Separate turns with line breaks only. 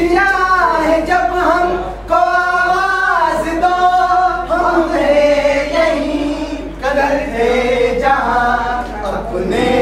चाहे जब हमको आवाज दो, हम यही करते जहां अपने